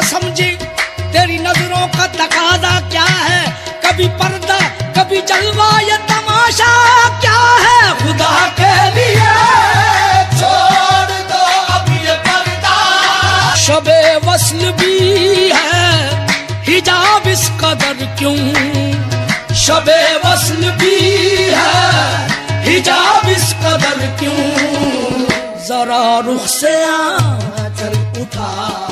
समझे तेरी नजरों का तकादा क्या है, कभी पर्दा कभी जलवा, ये तमाशा क्या है। खुदा के लिए छोड़ दो अब ये पर्दा। शबे वस्ल भी है हिजाब इस कदर क्यों, शबे वस्ल भी है हिजाब इस कदर क्यों। जरा रुख से आंचल उठा